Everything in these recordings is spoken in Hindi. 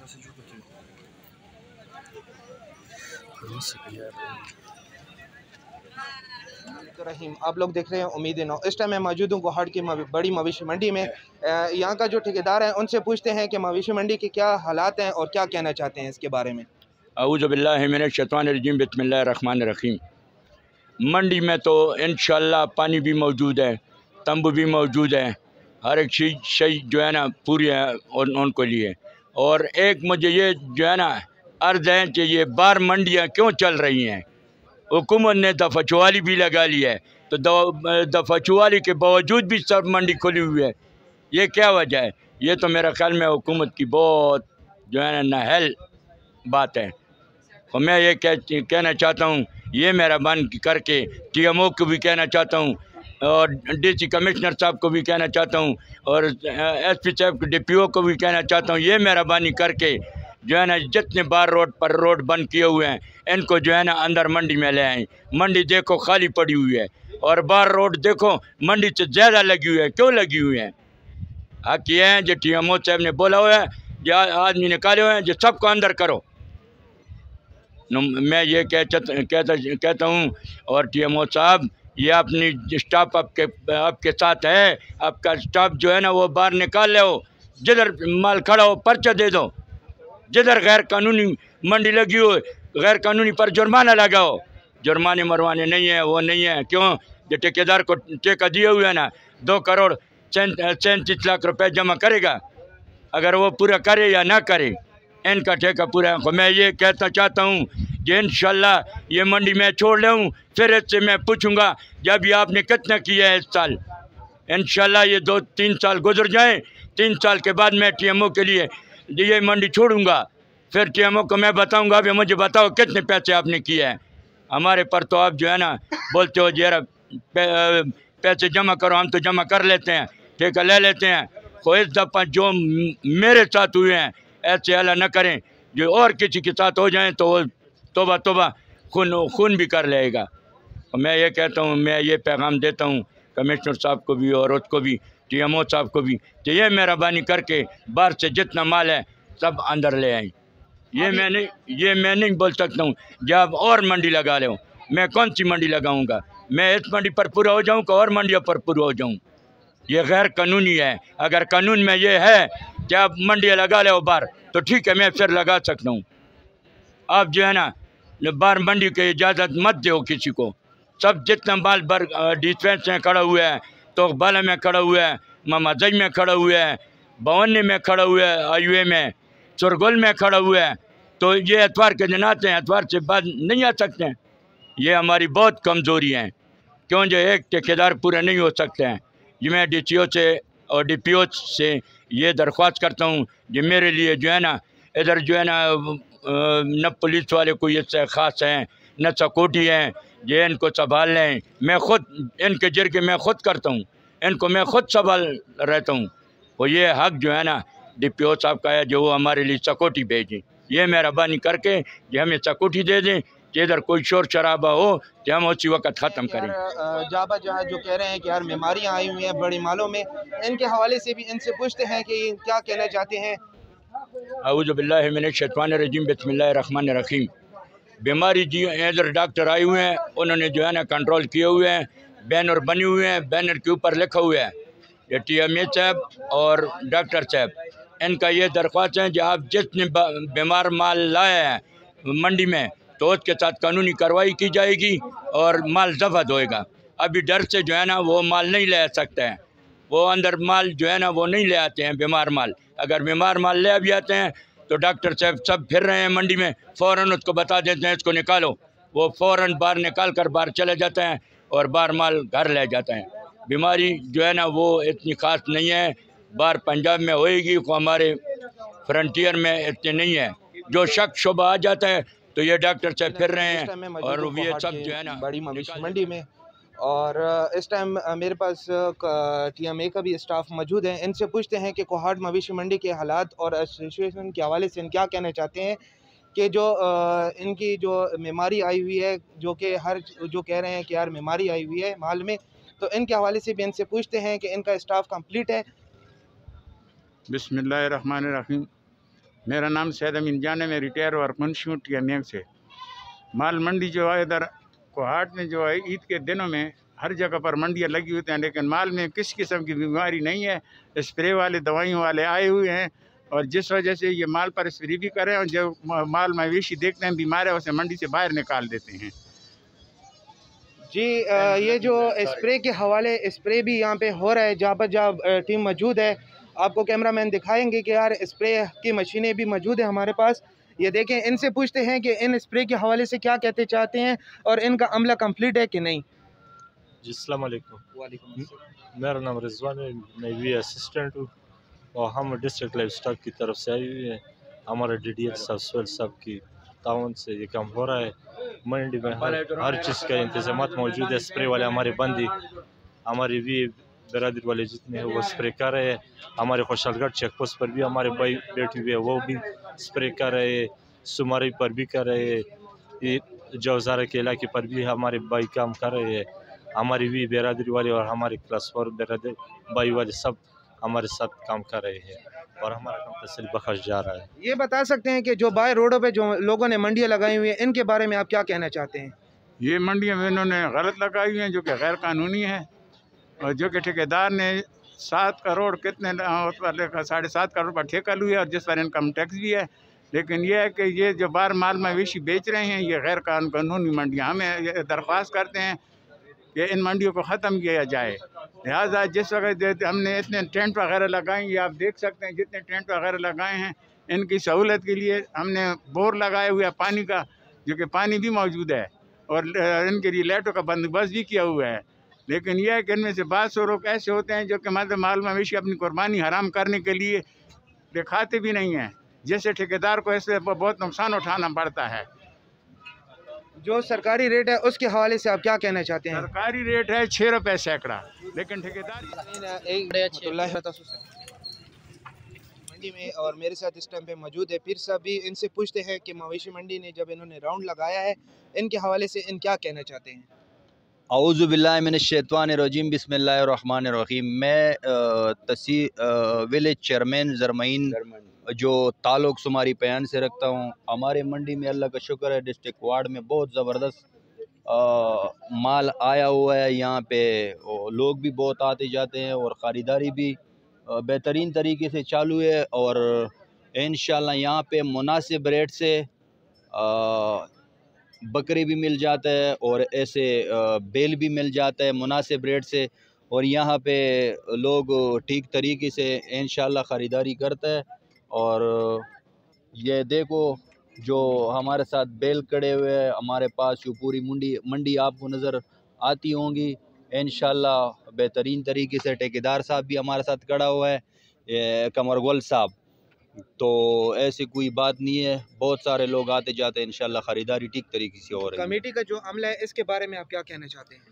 रहीम, आप लोग देख रहे हैं उम्मीद नो। इस टाइम मैं मौजूद हूँ कोहाट की बड़ी मवेशी मंडी में। यहाँ का जो ठेकेदार है उनसे पूछते हैं कि मवेशी मंडी के क्या हालात हैं और क्या कहना चाहते हैं इसके बारे में। औज़ु बिल्लाहि मिनश शैतानिर रजीम, बिस्मिल्लाहिर रहमानिर रहीम। मंडी में तो इंशाअल्लाह पानी भी मौजूद है, तंबू भी मौजूद है, हर एक चीज़ सही जो है ना पूरी है उनको लिए। और एक मुझे ये जो है ना अर्ज़ है कि ये बार मंडियाँ क्यों चल रही हैं। हुकूमत ने दफ़ाचुवाली भी लगा ली है, तो दफ़ाचुवाली के बावजूद भी सब मंडी खुली हुई है। ये क्या वजह है? ये तो मेरा ख्याल में हुकूमत की बहुत जो है ना नाअहल बात है। और मैं ये कहना चाहता हूँ, ये मेहरबानी करके TMO को भी कहना चाहता हूँ और DC कमिश्नर साहब को भी कहना चाहता हूँ और SP साहब DPO को भी कहना चाहता हूँ, ये मेहरबानी करके जो है ना जितने बार रोड पर रोड बंद किए हुए हैं इनको जो है ना अंदर मंडी में ले आएँ। मंडी देखो खाली पड़ी हुई है और बार रोड देखो मंडी से ज़्यादा लगी हुई है। क्यों लगी हुई है? हक ये हैं जो TMO साहब ने बोला हुआ है, जो आदमी निकाले हुए हैं, जो सबको अंदर करो। मैं ये कहता हूँ और TMO साहब, ये अपनी स्टाफ आपके साथ है। आपका स्टाफ जो है ना वो बाहर निकाल ले, जिधर माल खड़ा हो पर्चा दे दो, जिधर गैर कानूनी मंडी लगी हो गैर कानूनी पर जुर्माना लगाओ। जुर्माने मरवाने नहीं है, वो नहीं है। क्यों? जो ठेकेदार को ठेका दिए हुए है ना 2 करोड़ 37 लाख रुपए जमा करेगा, अगर वो पूरा करे या ना करे इनका ठेका पूरा है। मैं ये कहना चाहता हूँ कि इंशाल्लाह ये मंडी में छोड़ लूँ, फिर इससे मैं पूछूंगा जब ये आपने कितना किया है इस साल। इंशाल्लाह ये 2-3 साल गुजर जाएं, 3 साल के बाद मैं TMO के लिए ये मंडी छोड़ूंगा। फिर TMO को मैं बताऊंगा, अभी मुझे बताओ कितने पैसे आपने किए हैं। हमारे पर तो आप जो है ना बोलते हो जरा पैसे जमा करो, हम तो जमा कर लेते हैं, ठेका ले लेते हैं। तो इस दफ़ा जो मेरे साथ हुए हैं ऐसे अल्लाह न करें, जो और किसी के साथ हो जाएं तो वो तोबा तोबा खून भी कर लेगा। और मैं ये कहता हूँ, मैं ये पैगाम देता हूँ कमिश्नर साहब को भी और उसको भी, TMO साहब को भी, कि ये मेहरबानी करके बाहर से जितना माल है सब अंदर ले आएँ। ये मैं नहीं बोल सकता हूँ जब और मंडी लगा ले। मैं कौन सी मंडी लगाऊंगा? मैं इस मंडी पर पूरा हो जाऊँ कि और मंडियों पर पूरा हो जाऊँ? ये गैर कानूनी है। अगर कानून में ये है कि आप मंडियाँ लगा ले बाहर तो ठीक है, मैं फिर लगा सकता हूँ। आप जो है ना बाहर मंडी की इजाज़त मत दो किसी को। सब जितना माल बर डिस्पेंस में खड़ा हुआ है, तो बाला में खड़ा हुआ है, ममाजई में खड़ा हुआ है, बवन्नी में खड़ा हुआ है, IUA में, सुरगुल में खड़ा हुआ है, तो ये एतवार के दिन आते हैं, एतवार से बाद नहीं आ सकते हैं। ये हमारी बहुत कमज़ोरी है। क्यों? जो एक ठेकेदार पूरे नहीं हो सकते हैं। ये मैं DCO से और DPO से ये दरख्वास्त करता हूँ कि मेरे लिए जो है ना इधर जो है ना न पुलिस वाले कोई इससे ख़ास हैं न सिक्योरिटी हैं, ये इनको संभाल लें। मैं ख़ुद इनके जरिए मैं ख़ुद करता हूँ, इनको मैं ख़ुद संभाल रहता हूँ। और ये हक जो है ना DPO साहब का है जो वो हमारे लिए सिक्योरिटी भेजें। ये मेहरबानी करके कि हमें सिक्योरिटी दे दें कि इधर कोई शोर शराबा हो तो हम उसी वक्त ख़त्म करें। जाबा जहाँ जो कह रहे हैं कि यार बीमारियाँ आई हुई हैं बड़ी मालों में, इनके हवाले से भी इनसे पूछते हैं कि क्या कहना चाहते हैं। औज़ु बिल्लाहि मिनश शैतानिर रजीम, बिस्मिल्लाहिर रहमानिर रहीम। बीमारी जी इधर डॉक्टर आए हुए हैं, उन्होंने जो है ना कंट्रोल किए हुए हैं, बैनर बने हुए हैं, बैनर के ऊपर लिखा हुआ है ये TMO साहब और डॉक्टर साहब, इनका ये दरख्वास्त है कि आप जितने बीमार माल लाए हैं मंडी में तो उसके साथ कानूनी कार्रवाई की जाएगी और माल जब्त होएगा। अभी डर से जो है ना वो माल नहीं ले सकते हैं, वो अंदर माल जो है ना वो नहीं ले आते हैं बीमार माल। अगर बीमार माल ले भी आते हैं तो डॉक्टर साहब सब फिर रहे हैं मंडी में, फ़ौरन उसको बता देते हैं इसको निकालो, वो फ़ौरन बाहर निकाल कर बाहर चले जाते हैं और बाहर माल घर ले जाते हैं। बीमारी जो है ना वो इतनी ख़ास नहीं है, बाहर पंजाब में होएगी, को हमारे फ्रंटियर में इतने नहीं है। जो शक शुबा आ जाता है तो ये डॉक्टर साहब फिर रहे हैं और ये सब जो है ना बड़ी मवेशी मंडी में। और इस टाइम मेरे पास TMA का भी स्टाफ मौजूद है। इनसे पूछते हैं कि कोहाट मवेशी मंडी के हालात और सिचुएशन के हवाले से क्या कहना चाहते हैं कि जो इनकी जो बीमारी आई हुई है, जो कि हर जो कह रहे हैं कि यार बीमारी आई हुई है माल में, तो इनके हवाले से भी इनसे पूछते हैं कि इनका स्टाफ कंप्लीट है। बिस्मिल्लाहिर्रहमानिर्रहीम। मेरा नाम सैयद अमीन जान है, मैं रिटायर और मुंशी हूँ टीएमए से। माल मंडी जो है इधर कोहाट में जो है ईद के दिनों में हर जगह पर मंडियाँ लगी होती हैं, लेकिन माल में किस किस्म की बीमारी नहीं है। स्प्रे वाले दवाइयों वाले आए हुए हैं और जिस वजह से ये माल पर स्प्रे भी करें और जो माल मवेशी देखते हैं बीमार है उसे मंडी से बाहर निकाल देते हैं। जी ये जो स्प्रे के हवाले स्प्रे भी यहाँ पे हो रहा है, जहाँ पर जहाँ टीम मौजूद है आपको कैमरामैन दिखाएंगे कि यार स्प्रे की मशीनें भी मौजूद है हमारे पास। ये देखें, इनसे पूछते हैं कि इन स्प्रे के हवाले से क्या कहते चाहते हैं और इनका अमला कंप्लीट है कि नहीं। जी अस्सलाम वालेकुम, मेरा नाम रिजवान है, मैं वी असिस्टेंट हूँ और हम डिस्ट्रिक्ट लाइफ स्टॉक की तरफ से आई हुई है। हमारे DDL साहब सुहेल साहब की ताउन से ये काम हो रहा है। मंडी में हर चीज़ का इंतजाम मौजूद है। स्प्रे वाले हमारे बंदी हमारी भी बरादरी वाले जितने हैं वो स्प्रे कर रहे हैं। हमारे खुशहालगढ़ चेक पोस्ट पर भी हमारे भाई बैठे हुए हैं, वो भी स्प्रे कर रहे हैं। सुमारी पर भी कर रहे हैं, ये जौजारा के इलाके पर भी हमारे भाई काम कर रहे हैं। हमारी भी बिरादरी वाले और हमारे क्लास 4 बिरादरी भाई वाले सब हमारे साथ काम कर रहे हैं और हमारा काम तसल्ली बख्श जा रहा है। ये बता सकते हैं कि जो बाहर रोडों पे जो लोगों ने मंडियाँ लगाई हुई हैं इनके बारे में आप क्या कहना चाहते हैं। ये मंडियाँ इन्होंने गलत लगाई हुई हैं जो कि गैर कानूनी है और जो कि ठेकेदार ने 7 करोड़ कितने 7.5 करोड़ पर ठेका लिया है और जिस पर इनकम टैक्स भी है। लेकिन यह है कि ये जो बाहर माल मवेशी बेच रहे हैं ये गैर कानूनी मंडियाँ, हमें ये दरख्वास्त करते हैं कि इन मंडियों को ख़त्म किया जाए। लिहाजा जिस वक्त हमने इतने टेंट वगैरह लगाए, ये आप देख सकते हैं जितने टेंट वगैरह लगाए हैं इनकी सहूलत के लिए हमने बोर लगाए हुए पानी का, जो कि पानी भी मौजूद है और इनके लिए लाइटों का बंदोबस्त भी किया हुआ है। लेकिन यह है कि इनमें से बहुत से लोग ऐसे होते हैं जो कि मतलब माल मवेशी अपनी कुर्बानी हराम करने के लिए दिखाते भी नहीं हैं, जिससे ठेकेदार को इससे बहुत नुकसान उठाना पड़ता है। जो सरकारी रेट है उसके हवाले से आप क्या कहना चाहते हैं। सरकारी रेट है 6 रुपये सैकड़ा, लेकिन ठेकेदार मंडी में और मेरे साथ इस टाइम पे मौजूद है पीर साहब भी। इनसे पूछते हैं कि मवेशी मंडी ने जब इन्होंने राउंड लगाया है इनके हवाले से इन क्या कहना चाहते हैं। औज़ु बिल्लाहि मिनश शैतानिर रजीम, बिस्मिल्लाहिर रहमानिर रहीम। मैं विलेज चेयरमैन ज़रमईन जो ताल्लुक़ शुमारी पयान से रखता हूँ। हमारे मंडी में अल्लाह का शुक्र है डिस्ट्रिक्ट वार्ड में बहुत ज़बरदस्त माल आया हुआ है। यहाँ पे लोग भी बहुत आते जाते हैं और ख़रीदारी भी बेहतरीन तरीके से चालू है और इंशाल्लाह यहाँ पे मुनासिब रेट से बकरी भी मिल जाता है और ऐसे बेल भी मिल जाता है मुनासिब रेट से और यहाँ पे लोग ठीक तरीके से इंशाल्लाह ख़रीदारी करता है। और ये देखो जो हमारे साथ बेल खड़े हुए हैं हमारे पास, जो पूरी मंडी आपको नज़र आती होंगी इंशाल्लाह बेहतरीन तरीके से। ठेकेदार साहब भी हमारे साथ खड़ा हुआ है, कमरगुल साहब। तो ऐसी कोई बात नहीं है, बहुत सारे लोग आते जाते हैं, इंशाल्लाह ख़रीदारी ठीक तरीके से हो रही है। कमेटी का जो अमला है इसके बारे में आप क्या कहना चाहते हैं।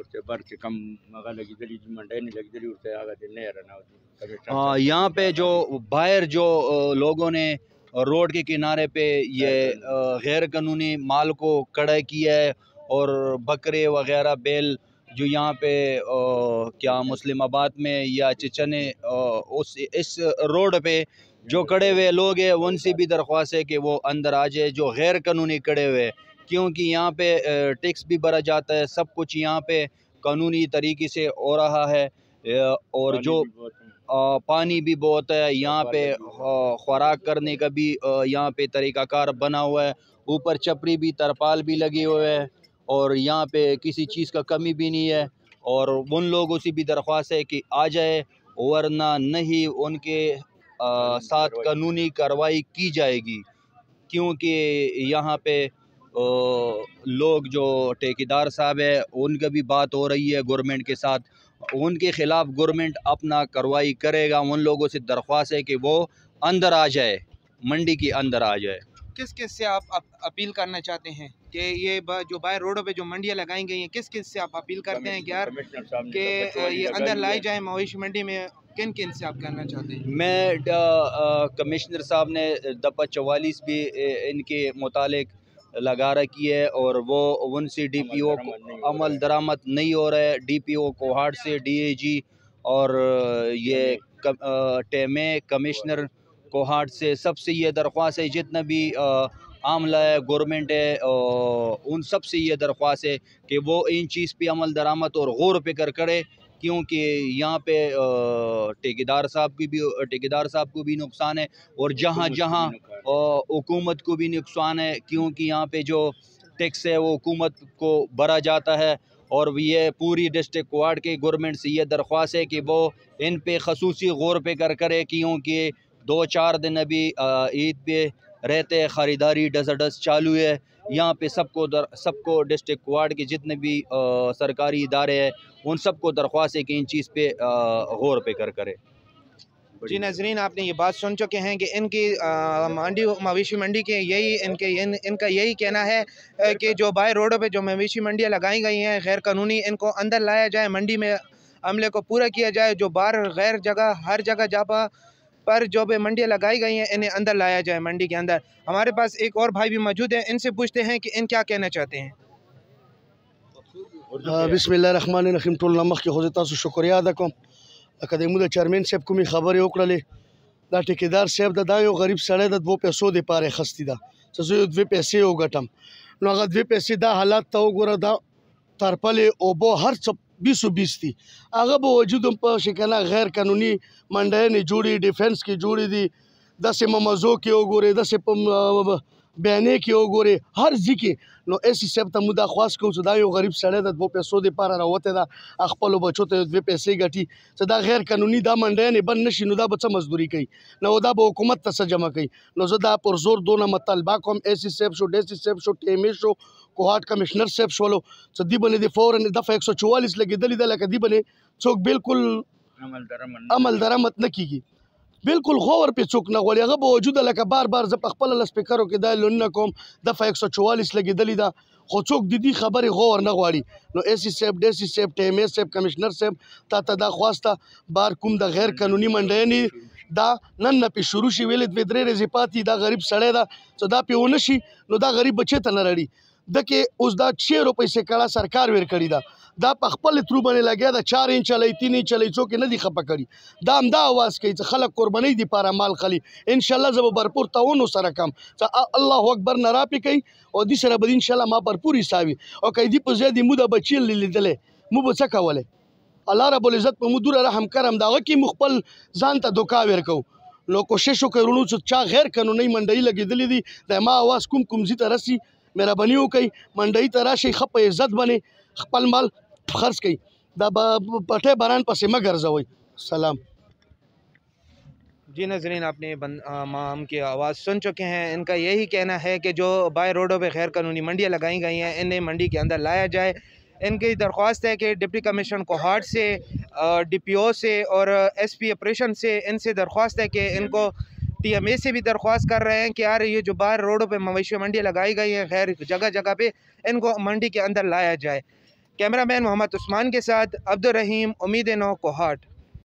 हाँ, यहाँ पे जो बाहर जो लोगों ने रोड के किनारे पे ये गैर कानूनी माल को कड़ा किया है और बकरे वगैरह बेल जो यहाँ पे क्या मुस्लिमाबाद में या चिचने इस रोड पे जो कड़े हुए लोग हैं उनसे भी दरख्वास्त है कि वो अंदर आ जाए जो गैर कानूनी कड़े हुए, क्योंकि यहाँ पे टैक्स भी भरा जाता है, सब कुछ यहाँ पे कानूनी तरीके से हो रहा है और जो पानी भी बहुत है यहाँ पे, खुराक करने का भी यहाँ पे तरीक़ाकार बना हुआ है, ऊपर छपरी भी तरपाल भी लगे हुए हैं और यहाँ पे किसी चीज़ का कमी भी नहीं है। और उन लोगों से भी दरख्वास्त है कि आ जाए वरना नहीं उनके साथ कानूनी कार्रवाई की जाएगी, क्योंकि यहाँ पे लोग जो ठेकेदार साहब है उनका भी बात हो रही है गवर्नमेंट के साथ, उनके ख़िलाफ़ गवर्नमेंट अपना कार्रवाई करेगा। उन लोगों से दरख्वास्त है कि वो अंदर आ जाए, मंडी के अंदर आ जाए। किस किस से आप अपील करना चाहते हैं कि ये जो बाहर रोडों पे जो मंडियाँ लगाई गई हैं किस किस से आप अपील करते हैं कि यार कि ये अंदर लाई जाए मवेशी मंडी में, किन किन से आप करना चाहते हैं। मैं कमिश्नर साहब ने दफ़ा 44 भी इनके मुतालिक लगा रखी है और वो उनसे DPO को अमल दरामद नहीं हो रहा है। DPO कोहाट से DAG और ये टेमे कमिश्नर कोहाट से सबसे ये दरख्वास्त है, जितना भी आमला है, गवर्नमेंट है, उन सब से ये दरख्वास्त है कि वो इन चीज़ पे अमल दरामद और गौर फिक्र करे, क्योंकि यहाँ पे ठेकेदार साहब को भी नुकसान है और जहाँ जहाँ हुकूमत को भी नुकसान है, क्योंकि यहाँ पे जो टैक्स है वो हुकूमत को भरा जाता है। और ये पूरी डिस्ट्रिक्ट कोहाट के गवर्नमेंट से ये दरख्वास्त है कि वो इन पे खसूसी गौर फिक्र करे, क्योंकि 2-4 दिन अभी ईद पे रहते हैं, ख़रीदारी डस चालू है। यहाँ पे सबको डिस्ट्रिक्ट कोहाट के जितने भी सरकारी इदारे हैं उन सबको दरख्वास्त है कि इन चीज़ पे गौर फिक्र करे। जी नाज़रीन, आपने ये बात सुन चुके हैं कि इनकी मंडी मवेशी मंडी के इनका यही कहना है कि जो बाहर रोडों पे जो मवेशी मंडियाँ लगाई गई हैं गैर कानूनी, इनको अंदर लाया जाए, मंडी में अमले को पूरा किया जाए। जो बाहर गैर जगह हर जगह पर जो भी मंडियाँ लगाई गई हैं इन्हें अंदर लाया जाए, मंडी के अंदर। हमारे पास एक और भाई भी मौजूद हैं, इनसे पूछते हैं कि इन क्या कहना चाहते हैं। बिस्मिल्लाहिर्रहमानिर्रहीम। टोल नमक के खुदा तासु शुक्रिया अदा कोम अकदमु द चेयरमैन साहब कोमी खबरें वकड़ले दा ठेकेदार साहब दा यो गरीब सड़े द 2 पैसों दे पारे खस्ती दा सो 2 पैसे हो गटम नो अगर 2 पैसे दा हालात तो गोरा दा तारपले ओ बो हर सब 20 थी अगर वो वजूद पर शिकना गैर कानूनी मंडे ने जोड़ी डिफेंस की जोड़ी दी 10 ममजो के ओ गोरे 10 बयाने के ओ गोरे हर जिके नो ऐसी सब त मुदा ख्वास को सदा यो गरीब सड़े द 2 पैसों दे पारा रावते दा अखपलो बचो ते 2 पैसे गटी सदा गैर कानूनी दा मंडे ने बन नशी नुदा बच्चा मजदूरी कई न ओदा बो हुकूमत तस जमा कई नो सदा पर जोर दो न मतलबा कम ऐसी सब शो डेसी सब शो टेमे शो कोहाट कमिश्नर साहब शोलो सदी बने दे फौरन दफा 144 लगे दली दला कदी बने चौक बिल्कुल अमल दरामद न कीगी बिल्कुल गौर पे चुक न गोली अगर बावजूद लगा बार बार जब अखपल स्पीकरों के दाल कोम दफा 144 लगी दली दा खो चुक दीदी खबर गौर न गोली नो एसी सेब डेसी सेब टेमे सेब कमिश्नर सेब ता दा ख्वास्ता बार कुम दा गैर कानूनी मंडे दा नन पे शुरू शी वेले वेदरे रेजिपाती दा गरीब सड़े दा तो दा पे ओनशी नो दा गरीब बच्चे त न रड़ी दके उस दा 6 रुपये से कड़ा सरकार वेर करी दा पखपल थ्रू बने लगे दा 4 इंच चलाई 3 इंच चलाई चो के नदी खपा करी दा हमदा आवाज़ कही खलक कुर्बानी दी पारा माल खली इंशाल्लाह जब भरपूर ताउन सर कम अल्लाह अकबर नरा पे कही और दी सर बद इंशाल्लाह मा भरपूर हिसाबी और कही दी पुज़े मुदा बच्ची ले दले मु बचा कावले अल्लाह रब्बुल इज़्ज़त मुदुर रहम करम दावा की मुखपल जान ता धोखा वेर को लो कोशिशों करूँ चा गैर कानूनी मंडई लगी दिली दी मा आवाज़ कुम जी तरसी मेरा बनियो कई मंडई तराशी खप इज्जत बने खपल माल खर्च कई दा पटे बरान पसे मगर जवई सलाम। जी नाज़रीन, आपने माम की आवाज़ सुन चुके हैं। इनका यही कहना है कि जो बाहर रोडों पे गैर कानूनी मंडियाँ लगाई गई हैं इन्हें मंडी के अंदर लाया जाए। इनकी दरख्वास्त है कि डिप्टी कमिश्नर कोहाट से, DPO से और SP ऑपरेशन से इनसे दरख्वास्त है कि इनको TMA से भी दरख्वास्त कर रहे हैं कि यार ये जो बाहर रोडों पे मवेशी मंडियाँ लगाई गई हैं गैर जगह पे, इनको मंडी के अंदर लाया जाए। कैमरामैन मोहम्मद उस्मान के साथ अब्दुल रहीम, उम्मीद नो, कोहाट।